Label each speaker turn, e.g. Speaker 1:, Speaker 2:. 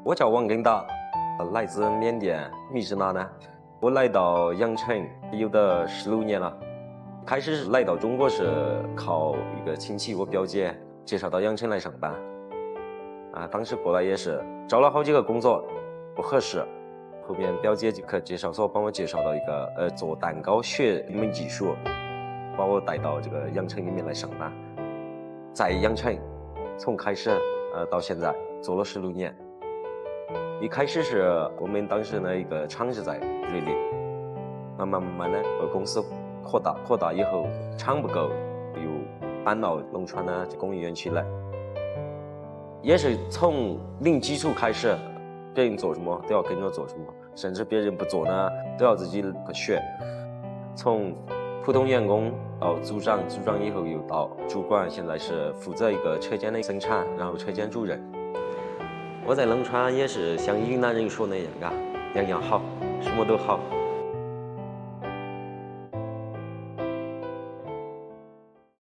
Speaker 1: 我叫王根达，来自缅甸。你是哪呢？我来到阳城有的16年了。开始是来到中国是靠一个亲戚，我表姐介绍到阳城来上班。当时过来也是找了好几个工作，不合适。后面表姐就介绍所帮我介绍到一个做蛋糕学一门技术，把我带到这个阳城里面来上班。在阳城，从开始到现在做了16年。一开始是我们当时的一个厂是在瑞丽，慢慢的公司扩大以后，厂不够，又搬到龙川的工业园区来，也是从零基础开始，别人做什么都要跟着做什么，甚至别人不做呢都要自己学。从普通员工到组长，组长以后又到主管，现在是负责一个车间的生产，然后车间主任。我在龙川也是像云南人说那样样样好，什么都好。